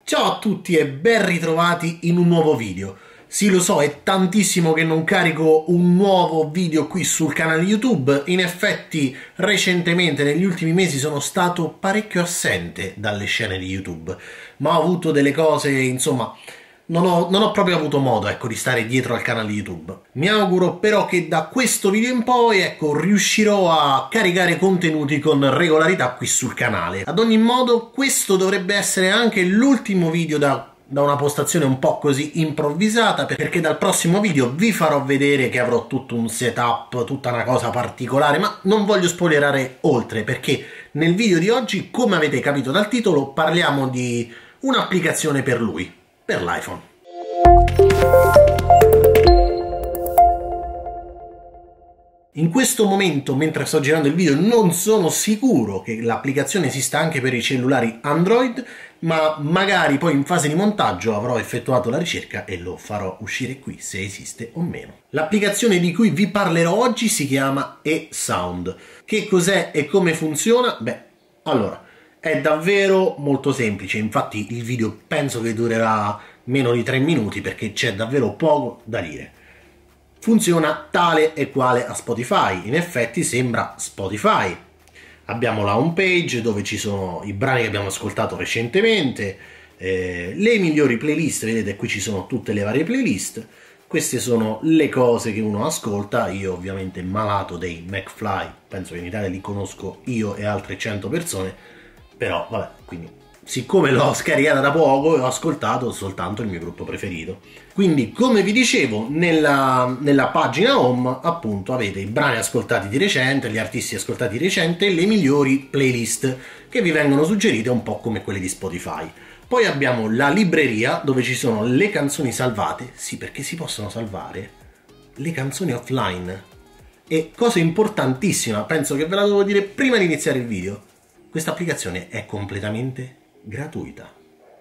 Ciao a tutti e ben ritrovati in un nuovo video. Sì, lo so, è tantissimo che non carico un nuovo video qui sul canale YouTube. In effetti, recentemente, negli ultimi mesi, sono stato parecchio assente dalle scene di YouTube. Ma ho avuto delle cose, insomma, non ho proprio avuto modo, ecco, di stare dietro al canale YouTube. Mi auguro però che da questo video in poi, ecco, riuscirò a caricare contenuti con regolarità qui sul canale. Ad ogni modo, questo dovrebbe essere anche l'ultimo video da una postazione un po' così improvvisata, perché dal prossimo video vi farò vedere che avrò tutto un setup, tutta una cosa particolare, ma non voglio spoilerare oltre, perché nel video di oggi, come avete capito dal titolo, parliamo di un'applicazione per lui, per l'iPhone. In questo momento, mentre sto girando il video, non sono sicuro che l'applicazione esista anche per i cellulari Android, ma magari poi in fase di montaggio avrò effettuato la ricerca e lo farò uscire qui se esiste o meno. L'applicazione di cui vi parlerò oggi si chiama eSound. Che cos'è e come funziona? Beh, allora, è davvero molto semplice, infatti il video penso che durerà meno di 3 minuti perché c'è davvero poco da dire. Funziona tale e quale a Spotify, in effetti sembra Spotify. Abbiamo la home page dove ci sono i brani che abbiamo ascoltato recentemente, le migliori playlist, vedete qui ci sono tutte le varie playlist. Queste sono le cose che uno ascolta, io ovviamente malato dei McFly, penso che in Italia li conosco io e altre 100 persone, però vabbè, quindi siccome l'ho scaricata da poco ho ascoltato soltanto il mio gruppo preferito. Quindi, come vi dicevo, nella pagina home appunto avete i brani ascoltati di recente, gli artisti ascoltati di recente e le migliori playlist che vi vengono suggerite un po' come quelle di Spotify. Poi abbiamo la libreria dove ci sono le canzoni salvate, sì, perché si possono salvare le canzoni offline. E cosa importantissima, penso che ve la devo dire prima di iniziare il video, questa applicazione è completamente gratuita.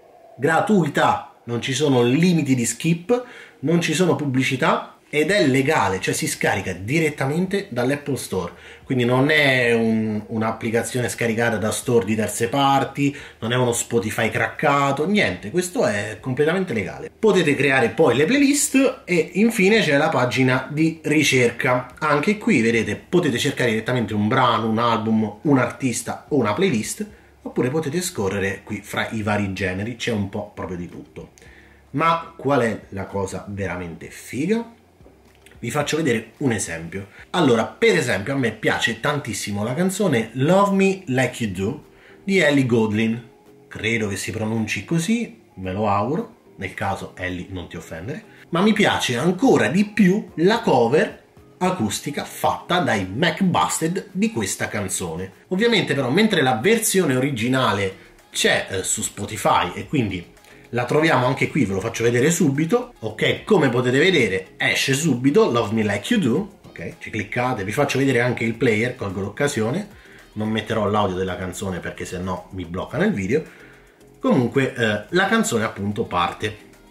Gratuita! Non ci sono limiti di skip, non ci sono pubblicità ed è legale, cioè si scarica direttamente dall'Apple Store. Quindi non è un'applicazione scaricata da store di terze parti, non è uno Spotify craccato, niente, questo è completamente legale. Potete creare poi le playlist e infine c'è la pagina di ricerca. Anche qui, vedete, potete cercare direttamente un brano, un album, un artista o una playlist, oppure potete scorrere qui fra i vari generi, c'è un po' proprio di tutto. Ma qual è la cosa veramente figa? Vi faccio vedere un esempio. Allora, per esempio, a me piace tantissimo la canzone Love Me Like You Do di Ellie Goulding. Credo che si pronunci così, me lo auguro, nel caso Ellie non ti offendere. Ma mi piace ancora di più la cover acustica fatta dai McBusted di questa canzone. Ovviamente però, mentre la versione originale c'è su Spotify e quindi la troviamo anche qui, ve lo faccio vedere subito, ok? Come potete vedere esce subito Love Me Like You Do, ok? Ci cliccate, vi faccio vedere anche il player, colgo l'occasione, non metterò l'audio della canzone perché sennò mi bloccano il video. Comunque la canzone appunto parte.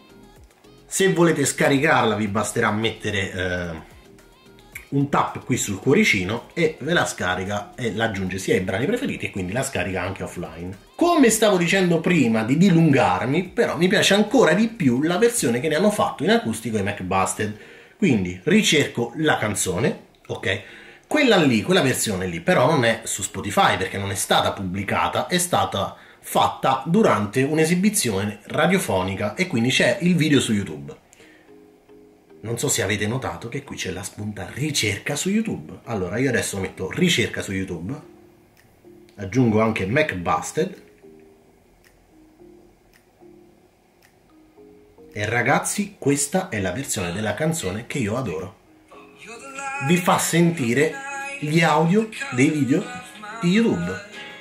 Se volete scaricarla vi basterà mettere un tap qui sul cuoricino e ve la scarica e la aggiunge sia ai brani preferiti e quindi la scarica anche offline. Come stavo dicendo prima di dilungarmi, però mi piace ancora di più la versione che ne hanno fatto in acustico i McBusted. Quindi ricerco la canzone, ok? Quella lì, quella versione lì però non è su Spotify perché non è stata pubblicata, è stata fatta durante un'esibizione radiofonica e quindi c'è il video su YouTube. Non so se avete notato che qui c'è la spunta ricerca su YouTube. Allora io adesso metto ricerca su YouTube, aggiungo anche McBusted e ragazzi questa è la versione della canzone che io adoro. Vi fa sentire gli audio dei video di YouTube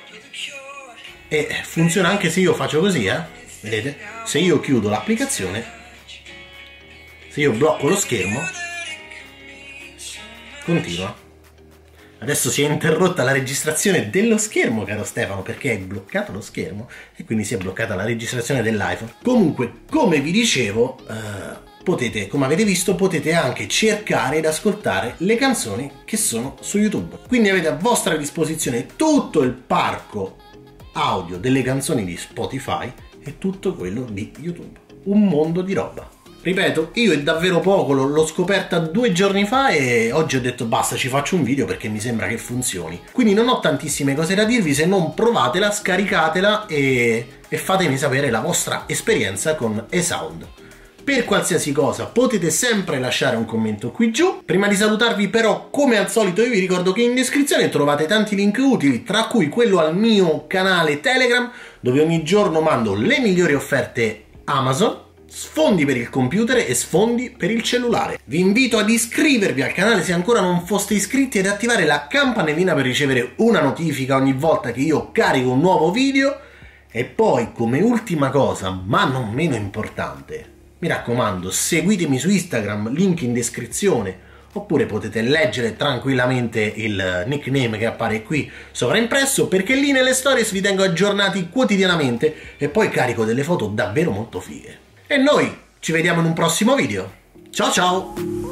e funziona anche se io faccio così, vedete? Se io chiudo l'applicazione, se io blocco lo schermo, continua. Adesso si è interrotta la registrazione dello schermo, caro Stefano, perché hai bloccato lo schermo e quindi si è bloccata la registrazione dell'iPhone. Comunque, come vi dicevo, potete, come avete visto, potete anche cercare ed ascoltare le canzoni che sono su YouTube. Quindi avete a vostra disposizione tutto il parco audio delle canzoni di Spotify è tutto quello di YouTube. Un mondo di roba. Ripeto, io è davvero poco, l'ho scoperta 2 giorni fa e oggi ho detto basta, ci faccio un video perché mi sembra che funzioni. Quindi non ho tantissime cose da dirvi, se non provatela, scaricatela e fatemi sapere la vostra esperienza con eSound. Per qualsiasi cosa potete sempre lasciare un commento qui giù. Prima di salutarvi però, come al solito, io vi ricordo che in descrizione trovate tanti link utili, tra cui quello al mio canale Telegram, dove ogni giorno mando le migliori offerte Amazon, sfondi per il computer e sfondi per il cellulare. Vi invito ad iscrivervi al canale se ancora non foste iscritti ed attivare la campanellina per ricevere una notifica ogni volta che io carico un nuovo video. E poi, come ultima cosa, ma non meno importante, mi raccomando, seguitemi su Instagram, link in descrizione, oppure potete leggere tranquillamente il nickname che appare qui sovraimpresso, perché lì nelle stories vi tengo aggiornati quotidianamente e poi carico delle foto davvero molto fighe. E noi ci vediamo in un prossimo video. Ciao ciao!